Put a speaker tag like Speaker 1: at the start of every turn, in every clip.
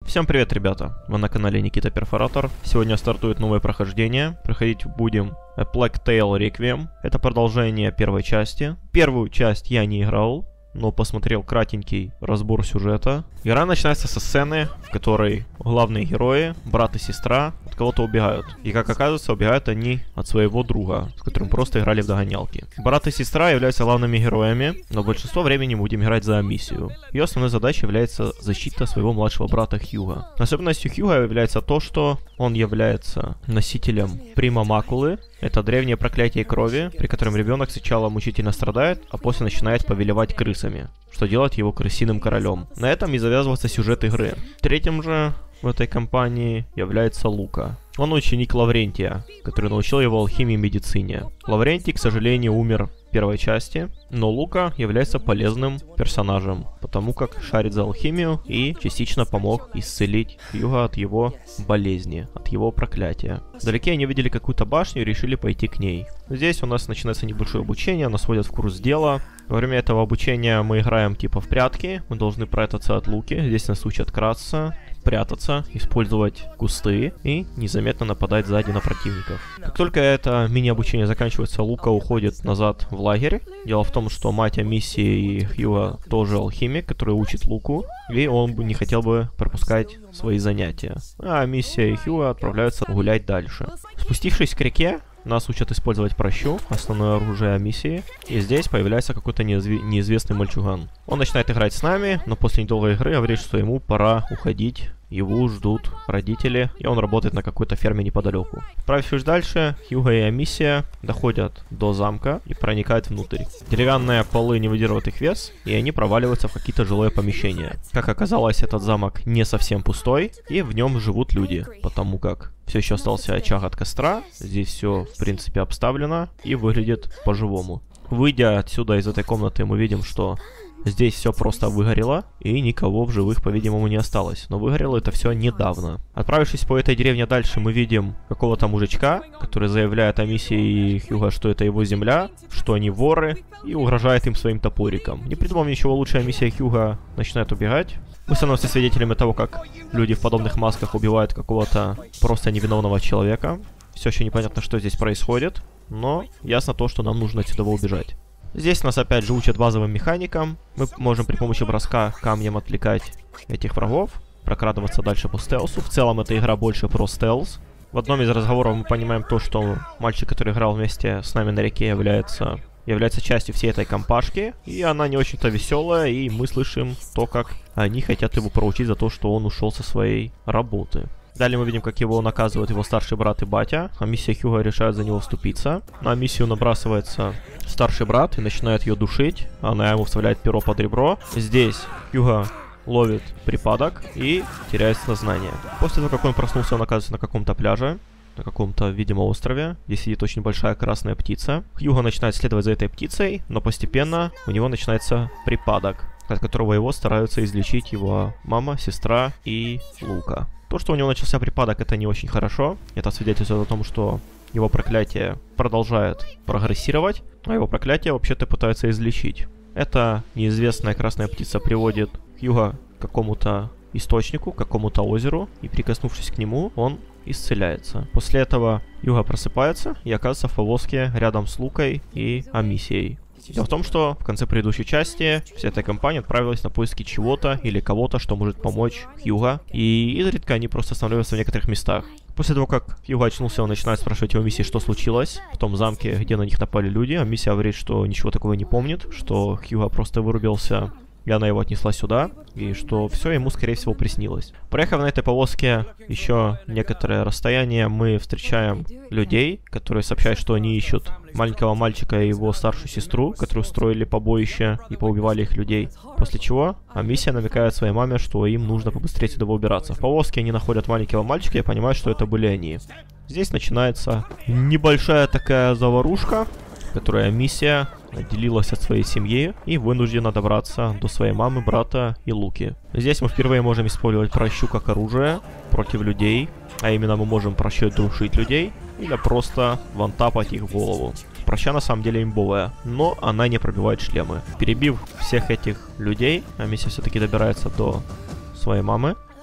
Speaker 1: Всем привет, ребята! Вы на канале Никита Перфоратор. Сегодня стартует новое прохождение. Проходить будем A Plague Tale Requiem. Это продолжение первой части. Первую часть я не играл, но посмотрел кратенький разбор сюжета. Игра начинается со сцены, в которой главные герои, брат и сестра, от кого-то убегают. И как оказывается, убегают они от своего друга, с которым просто играли в догонялки. Брат и сестра являются главными героями, но большинство времени будем играть за миссию. Ее основной задачей является защита своего младшего брата Хьюга. Особенностью Хьюга является то, что он является носителем Прима Макулы. Это древнее проклятие крови, при котором ребенок сначала мучительно страдает, а после начинает повелевать крысами, что делает его крысиным королем. На этом и завязывается сюжет игры. Третьим же в этой кампании является Лука. Он ученик Лаврентия, который научил его алхимии и медицине. Лаврентий, к сожалению, умер в первой части, но Лука является полезным персонажем, потому как шарит за алхимию и частично помог исцелить Хьюга от его болезни, от его проклятия. Вдалеке они видели какую-то башню и решили пойти к ней. Здесь у нас начинается небольшое обучение, нас вводят в курс дела. Во время этого обучения мы играем типа в прятки, мы должны прятаться от Луки, здесь нас учат краться, прятаться, использовать кусты и незаметно нападать сзади на противников. Как только это мини-обучение заканчивается, Лука уходит назад в лагерь. Дело в том, что мать Амисии и Хьюга тоже алхимик, который учит Луку, и он бы не хотел бы пропускать свои занятия. А Амисия и Хьюга отправляются гулять дальше. Спустившись к реке, нас учат использовать пращу, основное оружие Амисии, и здесь появляется какой-то неизвестный мальчуган. Он начинает играть с нами, но после недолгой игры говорит, что ему пора уходить. Его ждут родители, и он работает на какой-то ферме неподалеку. Отправившись дальше, Хьюга и Амисия доходят до замка и проникают внутрь. Деревянные полы не выдерживают их вес, и они проваливаются в какие-то жилые помещения. Как оказалось, этот замок не совсем пустой, и в нем живут люди, потому как все еще остался очаг от костра, здесь все, в принципе, обставлено и выглядит по-живому. Выйдя отсюда из этой комнаты, мы видим, что здесь все просто выгорело, и никого в живых, по-видимому, не осталось. Но выгорело это все недавно. Отправившись по этой деревне дальше, мы видим какого-то мужичка, который заявляет Амисии и Хьюга, что это его земля, что они воры, и угрожает им своим топориком. Не придумав ничего лучше, Амисия и Хьюга начинают убегать. Мы становимся свидетелями того, как люди в подобных масках убивают какого-то просто невиновного человека. Все еще непонятно, что здесь происходит, но ясно то, что нам нужно отсюда убежать. Здесь нас опять же учат базовым механикам. Мы можем при помощи броска камнем отвлекать этих врагов, прокрадываться дальше по стелсу. В целом эта игра больше про стелс. В одном из разговоров мы понимаем то, что мальчик, который играл вместе с нами на реке, является частью всей этой компашки. И она не очень-то веселая, и мы слышим то, как они хотят его проучить за то, что он ушел со своей работы. Далее мы видим, как его наказывают его старший брат и батя. Амисия и Хьюга решают за него вступиться. На Амисию набрасывается старший брат и начинает ее душить. Она ему вставляет перо под ребро. Здесь Хьюга ловит припадок и теряет сознание. После того, как он проснулся, он оказывается на каком-то пляже, на каком-то, видимо, острове, где сидит очень большая красная птица. Хьюга начинает следовать за этой птицей, но постепенно у него начинается припадок, от которого его стараются излечить его мама, сестра и Лука. То, что у него начался припадок, это не очень хорошо. Это свидетельствует о том, что его проклятие продолжает прогрессировать, а его проклятие вообще-то пытается излечить. Эта неизвестная красная птица приводит Хьюга к какому-то источнику, к какому-то озеру, и прикоснувшись к нему, он исцеляется. После этого Хьюга просыпается и оказывается в повозке рядом с Лукой и Амисией. Дело в том, что в конце предыдущей части вся эта компания отправилась на поиски чего-то или кого-то, что может помочь Хьюга, и изредка они просто останавливаются в некоторых местах. После того, как Хьюга очнулся, он начинает спрашивать его Амисии, что случилось в том замке, где на них напали люди. Амисия говорит, что ничего такого не помнит, что Хьюга просто вырубился, и она его отнесла сюда, и что все ему, скорее всего, приснилось. Проехав на этой повозке еще некоторое расстояние, мы встречаем людей, которые сообщают, что они ищут маленького мальчика и его старшую сестру, которые устроили побоище и поубивали их людей. После чего Амисия намекает своей маме, что им нужно побыстрее сюда убираться. В повозке они находят маленького мальчика и понимают, что это были они. Здесь начинается небольшая такая заварушка, в которой Амисия отделилась от своей семьи и вынуждена добраться до своей мамы, брата и Луки. Здесь мы впервые можем использовать пращу как оружие против людей, а именно мы можем пращой душить людей или просто вантапать их в голову. Праща на самом деле имбовая, но она не пробивает шлемы. Перебив всех этих людей, Амисия все-таки добирается до своей мамы.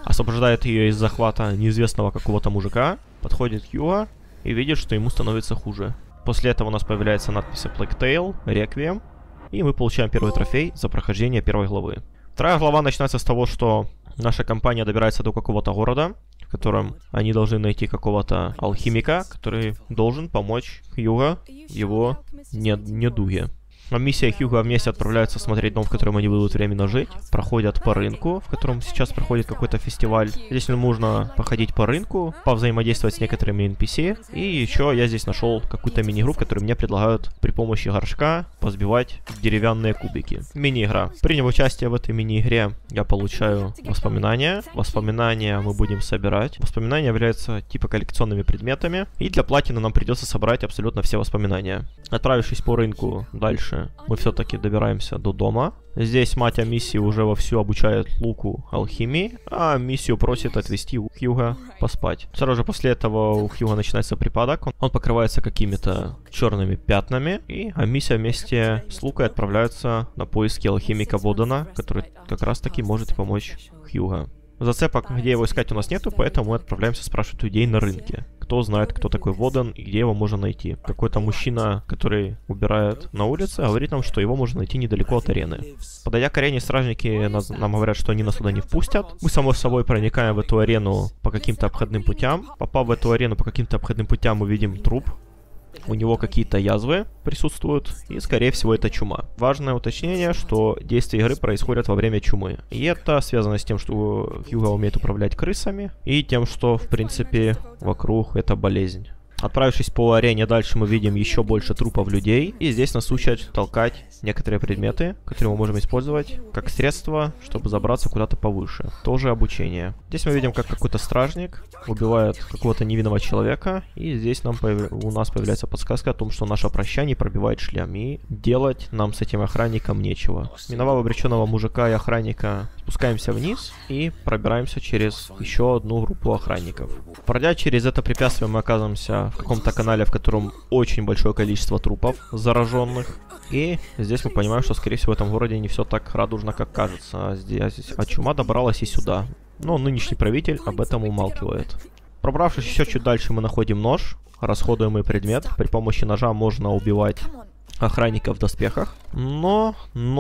Speaker 1: освобождает ее из захвата неизвестного какого-то мужика, подходит Хьюга и видит, что ему становится хуже. После этого у нас появляется надпись Plague Tale, Requiem, и мы получаем первый трофей за прохождение первой главы. Вторая глава начинается с того, что наша компания добирается до какого-то города, в котором они должны найти какого-то алхимика, который должен помочь Хьюга в его недуге. А миссия Хьюга вместе отправляются смотреть дом, в котором они будут временно жить. Проходят по рынку, в котором сейчас проходит какой-то фестиваль. Здесь нужно походить по рынку, повзаимодействовать с некоторыми NPC. И еще я здесь нашел какую-то мини-игру, которую мне предлагают при помощи горшка позбивать деревянные кубики. Мини-игра. Приняв участие в этой мини-игре, я получаю воспоминания. Воспоминания мы будем собирать. Воспоминания являются типа коллекционными предметами. И для платины нам придется собрать абсолютно все воспоминания. Отправившись по рынку дальше, мы все-таки добираемся до дома. Здесь мать Амисии уже вовсю обучает Луку алхимии, а Миссию просит отвезти Хьюга поспать. Сразу же после этого у Хьюга начинается припадок, он покрывается какими-то черными пятнами, и Амисия вместе с Лукой отправляются на поиски алхимика Водена, который как раз таки может помочь Хьюга. Зацепок, где его искать, у нас нету, поэтому мы отправляемся спрашивать людей на рынке. Кто знает, кто такой Воден и где его можно найти. Какой-то мужчина, который убирает на улице, говорит нам, что его можно найти недалеко от арены. Подойдя к арене, стражники нам говорят, что они нас туда не впустят. Мы, само собой, проникаем в эту арену по каким-то обходным путям. Попав в эту арену по каким-то обходным путям, мы видим труп. У него какие-то язвы присутствуют, и, скорее всего, это чума. Важное уточнение, что действия игры происходят во время чумы. И это связано с тем, что Хьюга умеет управлять крысами, и тем, что, в принципе, вокруг это болезнь. Отправившись по арене дальше, мы видим еще больше трупов людей. И здесь нас учат толкать некоторые предметы, которые мы можем использовать как средство, чтобы забраться куда-то повыше. Тоже обучение. Здесь мы видим, как какой-то стражник убивает какого-то невинного человека. И здесь у нас появляется подсказка о том, что наше прощание пробивает шлем. И делать нам с этим охранником нечего. Миновав обреченного мужика и охранника, спускаемся вниз и пробираемся через еще одну группу охранников. Пройдя через это препятствие, мы оказываемся в каком-то канале, в котором очень большое количество трупов зараженных. И здесь мы понимаем, что, скорее всего, в этом городе не все так радужно, как кажется. А чума добралась и сюда. Но нынешний правитель об этом умалкивает. Пробравшись еще чуть дальше, мы находим нож, расходуемый предмет. При помощи ножа можно убивать охранников в доспехах. Но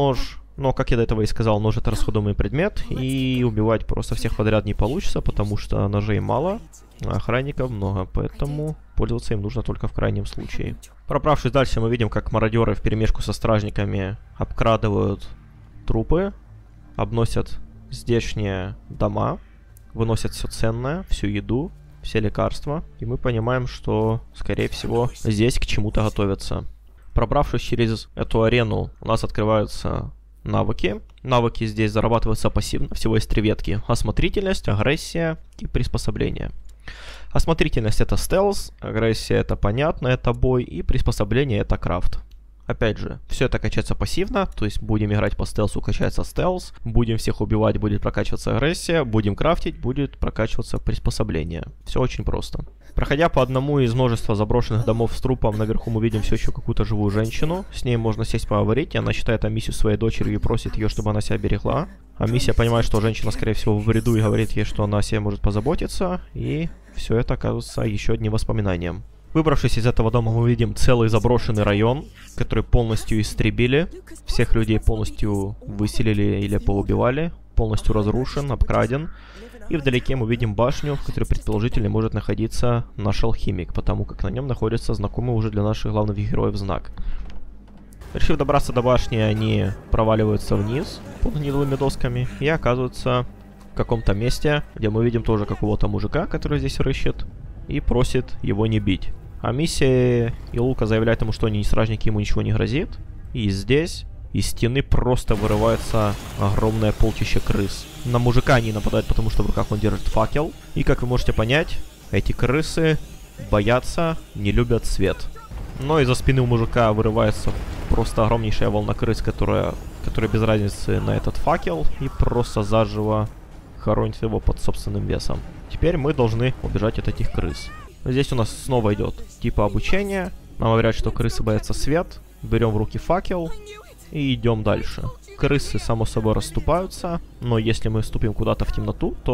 Speaker 1: как я до этого и сказал, нож — это расходуемый предмет, и убивать просто всех подряд не получится, потому что ножей мало, а охранников много, поэтому пользоваться им нужно только в крайнем случае. Пробравшись дальше, мы видим, как мародеры вперемешку со стражниками обкрадывают трупы, обносят здешние дома, выносят все ценное, всю еду, все лекарства, и мы понимаем, что, скорее всего, здесь к чему-то готовятся. Пробравшись через эту арену, у нас открываются навыки. Навыки здесь зарабатываются пассивно. Всего есть 3 ветки. Осмотрительность, агрессия и приспособление. Осмотрительность — это стелс, агрессия — это понятно, это бой, и приспособление — это крафт. Опять же, все это качается пассивно, то есть будем играть по стелсу, качается стелс, будем всех убивать, будет прокачиваться агрессия, будем крафтить, будет прокачиваться приспособление. Все очень просто. Проходя по одному из множества заброшенных домов с трупом, наверху мы видим все еще какую-то живую женщину. С ней можно сесть поговорить, и она считает Амисию своей дочерью и просит ее, чтобы она себя берегла. Амисия понимает, что женщина, скорее всего, в бреду, и говорит ей, что она о себе может позаботиться, и все это оказывается еще одним воспоминанием. Выбравшись из этого дома, мы видим целый заброшенный район, который полностью истребили. Всех людей полностью выселили или поубивали. Полностью разрушен, обкраден. И вдалеке мы видим башню, в которой предположительно может находиться наш алхимик, потому как на нем находится знакомый уже для наших главных героев знак. Решив добраться до башни, они проваливаются вниз под гнилыми досками и оказываются в каком-то месте, где мы видим тоже какого-то мужика, который здесь рыщет, и просит его не бить. А Миссия и Лука заявляют ему, что они не стражники, ему ничего не грозит. И здесь из стены просто вырывается огромное полчище крыс. На мужика они нападают, потому что в руках он держит факел. И, как вы можете понять, эти крысы боятся, не любят свет. Но из-за спины у мужика вырывается просто огромнейшая волна крыс, которая без разницы на этот факел, и просто заживо хоронит его под собственным весом. Теперь мы должны убежать от этих крыс. Здесь у нас снова идет типа обучение. Нам говорят, что крысы боятся свет. Берем в руки факел и идем дальше. Крысы, само собой, расступаются, но если мы вступим куда-то в темноту, то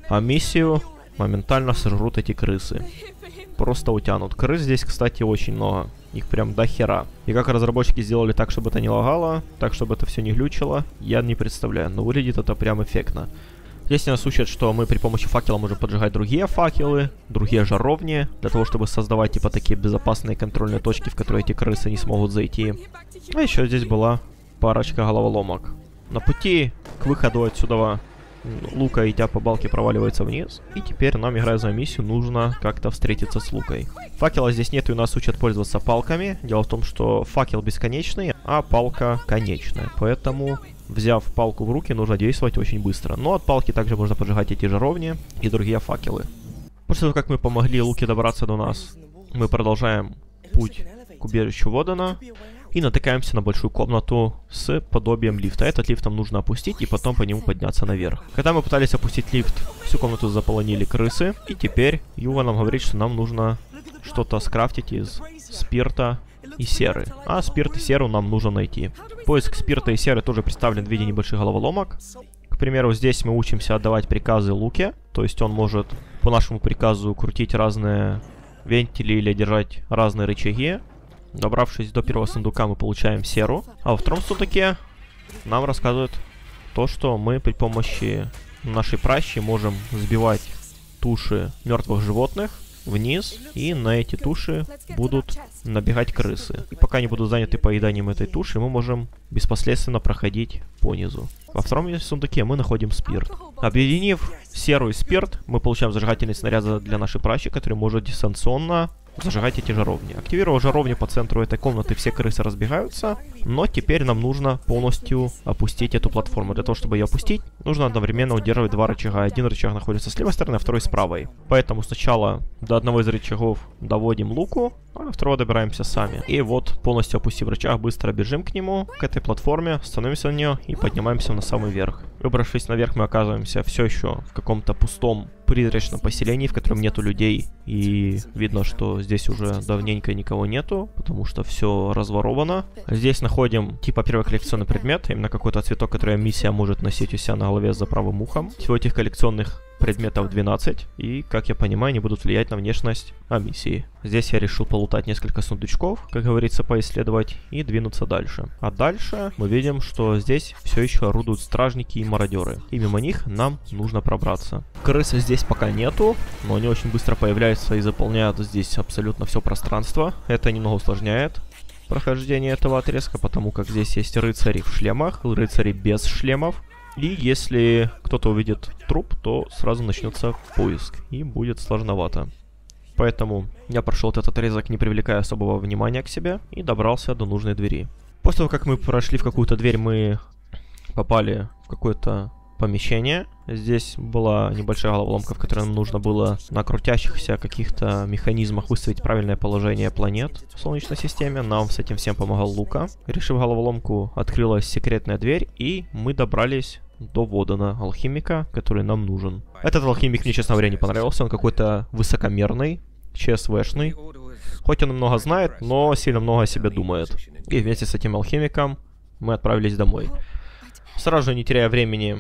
Speaker 1: А миссию моментально сожрут эти крысы. Просто утянут. Крыс здесь, кстати, очень много. Их прям до хера. И как разработчики сделали так, чтобы это не лагало, так, чтобы это все не глючило, я не представляю. Но выглядит это прям эффектно. Здесь нас учат, что мы при помощи факела можем поджигать другие факелы, другие жаровни, для того, чтобы создавать типа такие безопасные контрольные точки, в которые эти крысы не смогут зайти. А еще здесь была парочка головоломок. На пути к выходу отсюда Лука, идя по балке, проваливается вниз. И теперь нам, играя за миссию, нужно как-то встретиться с Лукой. Факела здесь нет, и нас учат пользоваться палками. Дело в том, что факел бесконечный, а палка конечная. Поэтому, взяв палку в руки, нужно действовать очень быстро. Но от палки также можно поджигать эти жаровни и другие факелы. После того, как мы помогли Луке добраться до нас, мы продолжаем путь к убежищу Водена. И натыкаемся на большую комнату с подобием лифта. Этот лифт нам нужно опустить и потом по нему подняться наверх. Когда мы пытались опустить лифт, всю комнату заполонили крысы. И теперь Юва нам говорит, что нам нужно что-то скрафтить из спирта и серы. А спирт и серу нам нужно найти. Поиск спирта и серы тоже представлен в виде небольших головоломок. К примеру, здесь мы учимся отдавать приказы Луке. То есть он может по нашему приказу крутить разные вентили или держать разные рычаги. Добравшись до первого сундука, мы получаем серу. А во втором сундуке нам рассказывают то, что мы при помощи нашей пращи можем сбивать туши мертвых животных вниз. И на эти туши будут набегать крысы. И пока они будут заняты поеданием этой туши, мы можем беспоследственно проходить по низу. Во втором сундуке мы находим спирт. Объединив серу и спирт, мы получаем зажигательный снаряд для нашей пращи, который может дистанционно зажигать эти жаровни. Активировав жаровни по центру этой комнаты, все крысы разбегаются. Но теперь нам нужно полностью опустить эту платформу. Для того, чтобы ее опустить, нужно одновременно удерживать два рычага. Один рычаг находится с левой стороны, а второй с правой. Поэтому сначала до одного из рычагов доводим Луку, а до второго добираемся сами. И вот, полностью опустив рычаг, быстро бежим к нему, к этой платформе, становимся на нее и поднимаемся на самый верх. Выбравшись наверх, мы оказываемся все еще в каком-то пустом призрачном поселении, в котором нету людей. И видно, что здесь уже давненько никого нету, потому что все разворовано. Здесь находим типа первый коллекционный предмет, именно какой-то цветок, который миссия может носить у себя на голове за правым ухом. Всего этих коллекционных предметов 12, и, как я понимаю, они будут влиять на внешность миссии. Здесь я решил полутать несколько сундучков, как говорится, поисследовать, и двинуться дальше. А дальше мы видим, что здесь все еще орудуют стражники и мародеры, и мимо них нам нужно пробраться. Крыс здесь пока нету, но они очень быстро появляются и заполняют здесь абсолютно все пространство. Это немного усложняет прохождение этого отрезка, потому как здесь есть рыцари в шлемах, рыцари без шлемов. И если кто-то увидит труп, то сразу начнется поиск, и будет сложновато. Поэтому я прошел этот отрезок, не привлекая особого внимания к себе, и добрался до нужной двери. После того, как мы прошли в какую-то дверь, мы попали в какое-то помещение. Здесь была небольшая головоломка, в которой нам нужно было на крутящихся каких-то механизмах выставить правильное положение планет в Солнечной системе. Нам с этим всем помогал Лука. Решив головоломку, открылась секретная дверь, и мы добрались до Водена, алхимика, который нам нужен. Этот алхимик мне, честно говоря, не понравился. Он какой-то высокомерный, ЧСВшный. Хоть он много знает, но сильно много о себе думает. И вместе с этим алхимиком мы отправились домой. Сразу же, не теряя времени,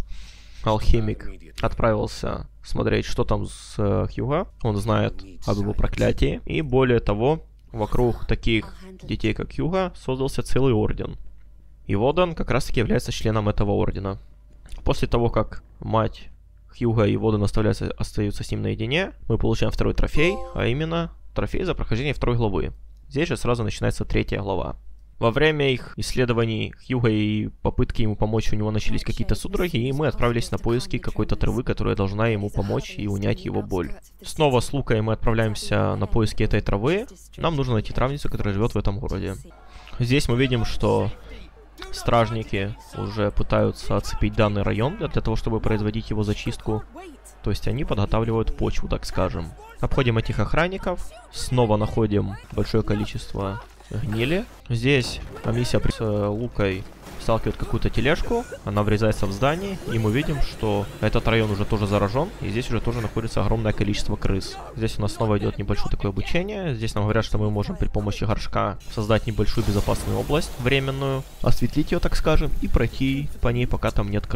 Speaker 1: алхимик отправился смотреть, что там с Хьюго. Он знает об его проклятии. И более того, вокруг таких детей, как Хьюго, создался целый орден. И Воден как раз таки является членом этого ордена. После того, как мать Хьюго и Воден остаются с ним наедине, мы получаем второй трофей, а именно трофей за прохождение второй главы. Здесь же сразу начинается третья глава. Во время их исследований Хьюго и попытки ему помочь, у него начались какие-то судороги, и мы отправились на поиски какой-то травы, которая должна ему помочь и унять его боль. Снова с Лукой мы отправляемся на поиски этой травы. Нам нужно найти травницу, которая живет в этом городе. Здесь мы видим, что стражники уже пытаются оцепить данный район для того, чтобы производить его зачистку. То есть они подготавливают почву, так скажем. Обходим этих охранников. Снова находим большое количество гнили. Здесь миссия с Лукой сталкивает какую-то тележку. Она врезается в здание. И мы видим, что этот район уже тоже заражен. И здесь уже тоже находится огромное количество крыс. Здесь у нас снова идет небольшое такое обучение. Здесь нам говорят, что мы можем при помощи горшка создать небольшую безопасную область, временную, осветлить ее, так скажем, и пройти по ней, пока там нет крыс.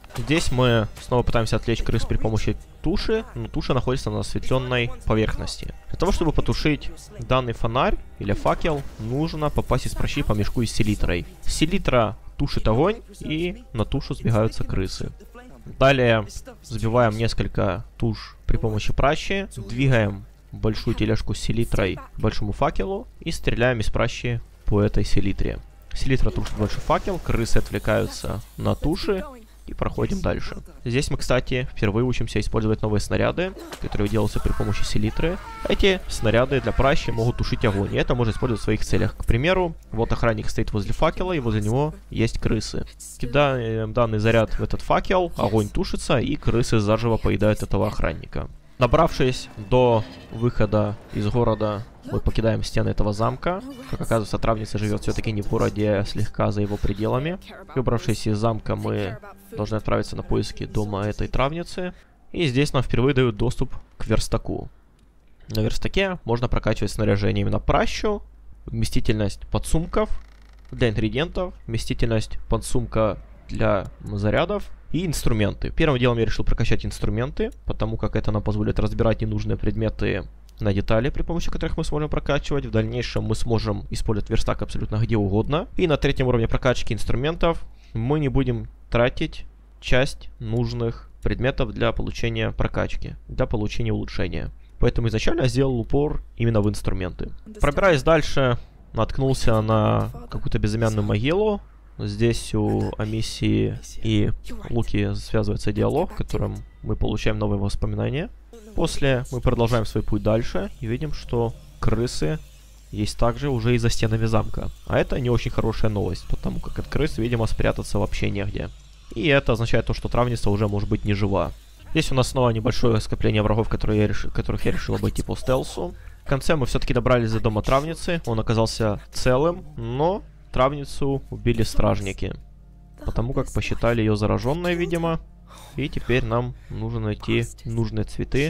Speaker 1: Здесь мы снова пытаемся отвлечь крыс при помощи туши, но туша находится на осветленной поверхности. Для того, чтобы потушить данный фонарь или факел, нужно попасть из пращи по мешку с селитрой. Селитра тушит огонь, и на тушу сбегаются крысы. Далее взбиваем несколько туш при помощи пращи, двигаем большую тележку с селитрой к большому факелу и стреляем из пращи по этой селитре. Селитра тушит большой факел, крысы отвлекаются на туши и проходим дальше. Здесь мы, кстати, впервые учимся использовать новые снаряды, которые делаются при помощи селитры. Эти снаряды для пращи могут тушить огонь, и это можно использовать в своих целях. К примеру, вот охранник стоит возле факела, и возле него есть крысы. Кидаем данный заряд в этот факел, огонь тушится, и крысы заживо поедают этого охранника. Добравшись до выхода из города, мы покидаем стены этого замка. Как оказывается, травница живет все-таки не в городе, а слегка за его пределами. Выбравшись из замка, мы должны отправиться на поиски дома этой травницы. И здесь нам впервые дают доступ к верстаку. На верстаке можно прокачивать снаряжение именно пращу, вместительность подсумков для ингредиентов, вместительность подсумка для зарядов и инструменты. Первым делом я решил прокачать инструменты, потому как это нам позволит разбирать ненужные предметы на детали, при помощи которых мы сможем прокачивать. В дальнейшем мы сможем использовать верстак абсолютно где угодно. И на третьем уровне прокачки инструментов мы не будем тратить часть нужных предметов для получения прокачки, для получения улучшения. Поэтому изначально я сделал упор именно в инструменты. Пробираясь дальше, наткнулся на какую-то безымянную могилу. Здесь у Амисии и Луки связывается диалог, в котором мы получаем новые воспоминания. После мы продолжаем свой путь дальше и видим, что крысы есть также уже и за стенами замка. А это не очень хорошая новость, потому как от крыс, видимо, спрятаться вообще негде. И это означает то, что травница уже может быть не жива. Здесь у нас снова небольшое скопление врагов, которых я решил обойти по стелсу. В конце мы все-таки добрались до дома травницы. Он оказался целым, но травницу убили стражники. Потому как посчитали ее зараженной, видимо. И теперь нам нужно найти нужные цветы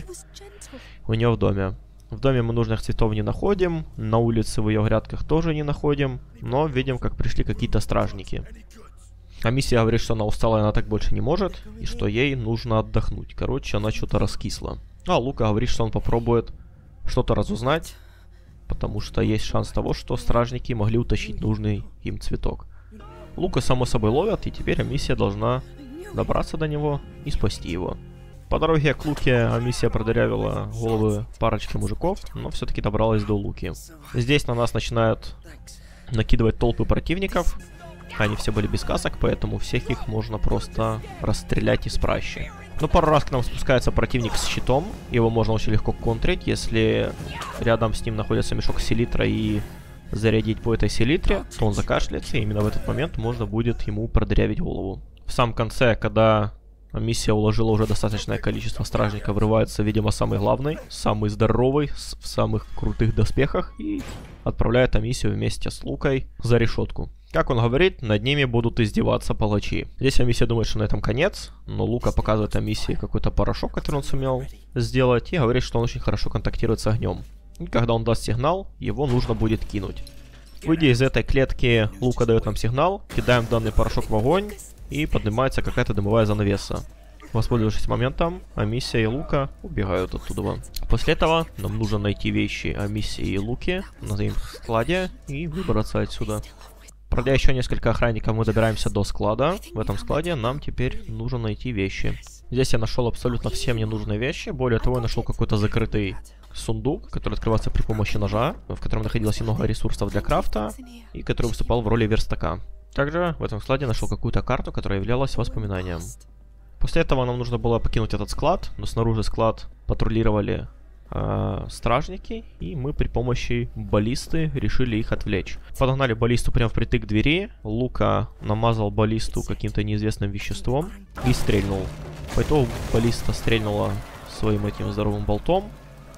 Speaker 1: у нее в доме. В доме мы нужных цветов не находим. На улице в ее грядках тоже не находим. Но видим, как пришли какие-то стражники. Амисия говорит, что она устала, и она так больше не может. И что ей нужно отдохнуть. Короче, она что-то раскисла. А Лука говорит, что он попробует что-то разузнать. Потому что есть шанс того, что стражники могли утащить нужный им цветок. Лука, само собой, ловят, и теперь Амисия должна добраться до него и спасти его. По дороге к Луке Амисия продырявила головы парочки мужиков, но все-таки добралась до Луки. Здесь на нас начинают накидывать толпы противников. Они все были без касок, поэтому всех их можно просто расстрелять из пращи. Но пару раз к нам спускается противник с щитом. Его можно очень легко контрить, если рядом с ним находится мешок с селитрой и зарядить по этой селитре, то он закашляется, и именно в этот момент можно будет ему продырявить голову. В самом конце, когда Амисия уложила уже достаточное количество стражников, врывается, видимо, самый главный, самый здоровый, в самых крутых доспехах, и отправляет Амисию вместе с Лукой за решетку. Как он говорит, над ними будут издеваться палачи. Здесь Амисия думает, что на этом конец, но Лука показывает Амисии какой-то порошок, который он сумел сделать, и говорит, что он очень хорошо контактирует с огнем. И когда он даст сигнал, его нужно будет кинуть. Выйдя из этой клетки, Лука дает нам сигнал, кидаем данный порошок в огонь, и поднимается какая-то дымовая занавеса. Воспользовавшись моментом, Амисия и Лука убегают оттуда. После этого нам нужно найти вещи Амисии и Луки на их складе и выбраться отсюда. Пройдя еще несколько охранников, мы добираемся до склада. В этом складе нам теперь нужно найти вещи. Здесь я нашел абсолютно все мне нужные вещи. Более того, я нашел какой-то закрытый сундук, который открывается при помощи ножа, в котором находилось много ресурсов для крафта, и который выступал в роли верстака. Также в этом складе нашел какую-то карту, которая являлась воспоминанием. После этого нам нужно было покинуть этот склад, но снаружи склад патрулировали стражники, и мы при помощи баллисты решили их отвлечь. Подогнали баллисту прямо впритык к двери, Лука намазал баллисту каким-то неизвестным веществом и стрельнул. По итогу баллиста стрельнула своим этим здоровым болтом,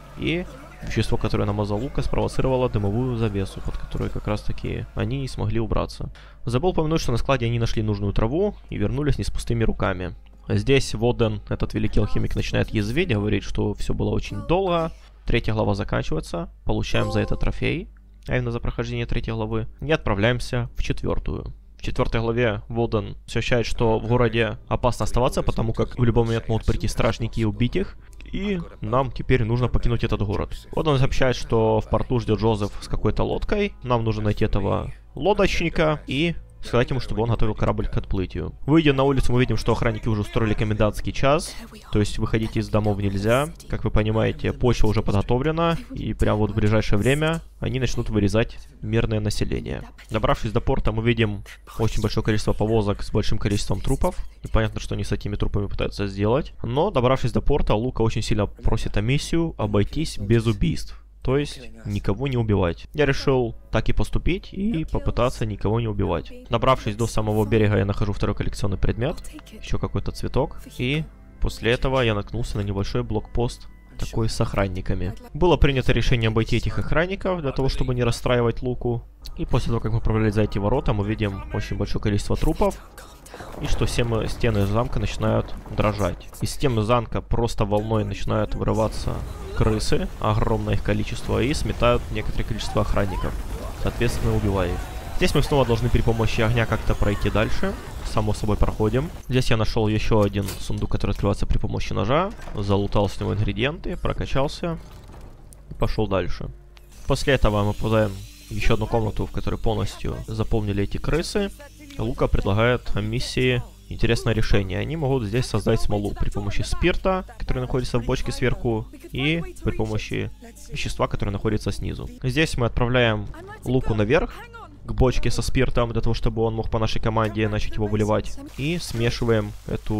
Speaker 1: и вещество, которое намазал Лука, спровоцировало дымовую завесу, под которой как раз таки они и смогли убраться. Забыл упомянуть, что на складе они нашли нужную траву и вернулись не с пустыми руками. Здесь Воден, этот великий алхимик, начинает язвить, говорит, что все было очень долго. 3 глава заканчивается, получаем за это трофей, а именно за прохождение 3 главы, и отправляемся в 4-ю. В 4 главе Волден сообщает, что в городе опасно оставаться, потому как в любой момент могут прийти стражники и убить их. И нам теперь нужно покинуть этот город. Вот он сообщает, что в порту ждет Джозеф с какой-то лодкой. Нам нужно найти этого лодочника и сказать ему, чтобы он готовил корабль к отплытию. Выйдя на улицу, мы видим, что охранники уже устроили комендантский час. То есть выходить из домов нельзя. Как вы понимаете, почва уже подготовлена. И прямо вот в ближайшее время они начнут вырезать мирное население. Добравшись до порта, мы видим очень большое количество повозок с большим количеством трупов. Непонятно, что они с этими трупами пытаются сделать. Но, добравшись до порта, Лука очень сильно просит Амисию обойтись без убийств. То есть никого не убивать. Я решил так и поступить и попытаться никого не убивать. Добравшись до самого берега, я нахожу второй коллекционный предмет. Еще какой-то цветок. И после этого я наткнулся на небольшой блокпост, такой с охранниками. Было принято решение обойти этих охранников, для того, чтобы не расстраивать Луку. И после того, как мы пробрались за эти ворота, мы видим очень большое количество трупов. И что все стены замка начинают дрожать. Из стен замка просто волной начинают вырываться крысы, огромное их количество, и сметают некоторое количество охранников, соответственно убивая их. Здесь мы снова должны при помощи огня как-то пройти дальше. Само собой проходим. Здесь я нашел еще один сундук, который открывается при помощи ножа. Залутал с него ингредиенты, прокачался и пошел дальше. После этого мы попадаем в еще одну комнату, в которой полностью заполнили эти крысы. Лука предлагает миссии интересное решение. Они могут здесь создать смолу при помощи спирта, который находится в бочке сверху, и при помощи вещества, которое находится снизу. Здесь мы отправляем Луку наверх, к бочке со спиртом, для того, чтобы он мог по нашей команде начать его выливать. И смешиваем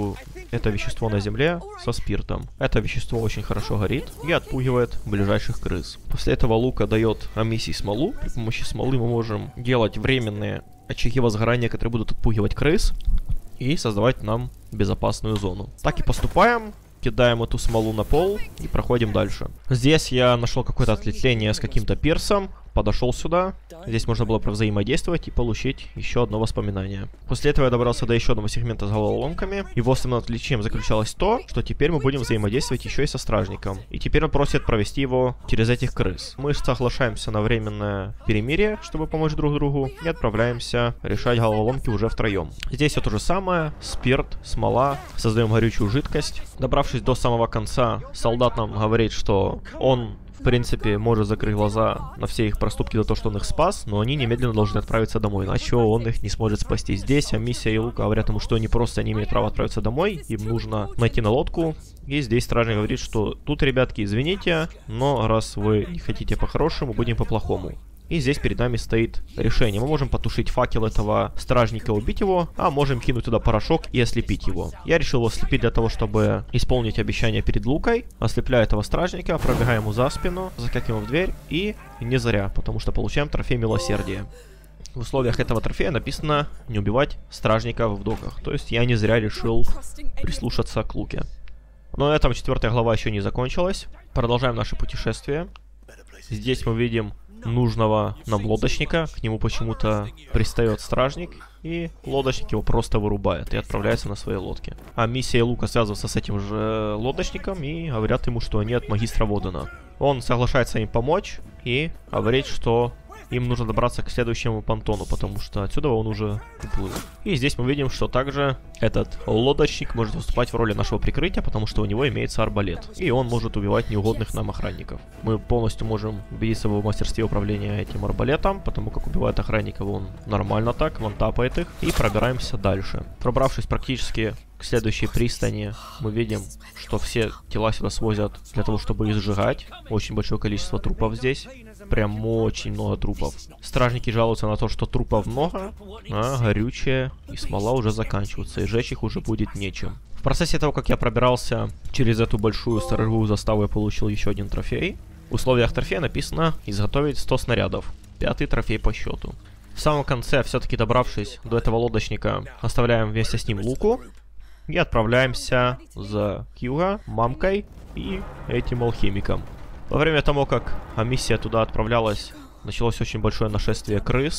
Speaker 1: это вещество на земле со спиртом. Это вещество очень хорошо горит и отпугивает ближайших крыс. После этого Лука дает Амисии смолу. При помощи смолы мы можем делать временные очаги возгорания, которые будут отпугивать крыс и создавать нам безопасную зону. Так и поступаем. Кидаем эту смолу на пол и проходим дальше. Здесь я нашел какое-то ответвление с каким-то пирсом. Подошел сюда. Здесь можно было взаимодействовать и получить еще одно воспоминание. После этого я добрался до еще одного сегмента с головоломками. Его основным отличием заключалось то, что теперь мы будем взаимодействовать еще и со стражником. И теперь он просит провести его через этих крыс. Мы соглашаемся на временное перемирие, чтобы помочь друг другу, и отправляемся решать головоломки уже втроем. Здесь все то же самое. Спирт, смола. Создаем горючую жидкость. Добравшись до самого конца, солдат нам говорит, что он в принципе может закрыть глаза на все их проступки за то, что он их спас, но они немедленно должны отправиться домой, иначе он их не сможет спасти. Здесь Амисия и Лука говорят ему, что они просто не имеют права отправиться домой, им нужно найти на лодку. И здесь стражник говорит, что тут, ребятки, извините, но раз вы не хотите по-хорошему, будем по-плохому. И здесь перед нами стоит решение. Мы можем потушить факел этого стражника, убить его, а можем кинуть туда порошок и ослепить его. Я решил его ослепить для того, чтобы исполнить обещание перед Лукой. Ослепляю этого стражника, пробегаем ему за спину, закакиваем в дверь и не зря, потому что получаем трофей милосердия. В условиях этого трофея написано не убивать стражников в доках. То есть я не зря решил прислушаться к Луке. Но на этом 4 глава еще не закончилась. Продолжаем наше путешествие. Здесь мы видим нужного нам лодочника, к нему почему-то пристает стражник, и лодочник его просто вырубает и отправляется на своей лодке. А Миссия и Лука связываются с этим же лодочником и говорят ему, что они от магистра Водена. Он соглашается им помочь и говорит, что им нужно добраться к следующему понтону, потому что отсюда он уже уплыл. И здесь мы видим, что также этот лодочник может выступать в роли нашего прикрытия, потому что у него имеется арбалет. И он может убивать неугодных нам охранников. Мы полностью можем убедиться в его мастерстве управления этим арбалетом, потому как убивает охранников он нормально так, вантапает их. И пробираемся дальше. Пробравшись практически к следующей пристани, мы видим, что все тела сюда свозят для того, чтобы их сжигать. Очень большое количество трупов здесь. Прям очень много трупов. Стражники жалуются на то, что трупов много, а горючее и смола уже заканчиваются, и сжечь их уже будет нечем. В процессе того, как я пробирался через эту большую сторожевую заставу, я получил еще один трофей. В условиях трофея написано изготовить 100 снарядов. 5-й трофей по счету. В самом конце, все-таки добравшись до этого лодочника, оставляем вместе с ним Луку и отправляемся за Кьюга, мамкой и этим алхимиком. Во время того, как миссия туда отправлялась, началось очень большое нашествие крыс.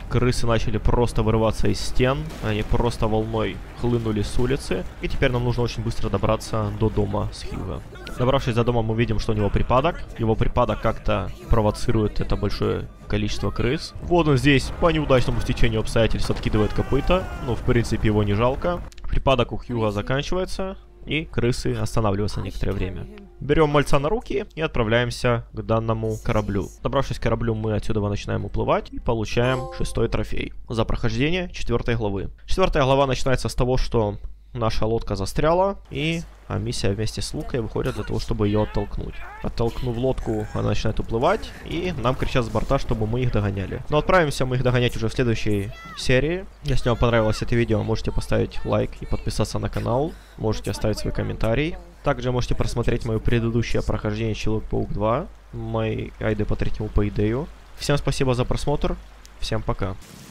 Speaker 1: Крысы начали просто вырываться из стен. Они просто волной хлынули с улицы. И теперь нам нужно очень быстро добраться до дома с Хьюго. Добравшись до дома, мы видим, что у него припадок. Его припадок как-то провоцирует это большое количество крыс. Вот он здесь по неудачному стечению обстоятельств откидывает копыта. Ну, в принципе, его не жалко. Припадок у Хьюго заканчивается. И крысы останавливаются некоторое время. Берем мальца на руки и отправляемся к данному кораблю. Добравшись к кораблю, мы отсюда начинаем уплывать и получаем 6-й трофей за прохождение 4 главы. 4 глава начинается с того, что наша лодка застряла, и миссия вместе с Лукой выходит для того, чтобы ее оттолкнуть. Оттолкнув лодку, она начинает уплывать, и нам кричат с борта, чтобы мы их догоняли. Но отправимся мы их догонять уже в следующей серии. Если вам понравилось это видео, можете поставить лайк и подписаться на канал. Можете оставить свой комментарий. Также можете просмотреть мое предыдущее прохождение Человек-паук 2, мои гайды по 3-му Payday. Всем спасибо за просмотр, всем пока.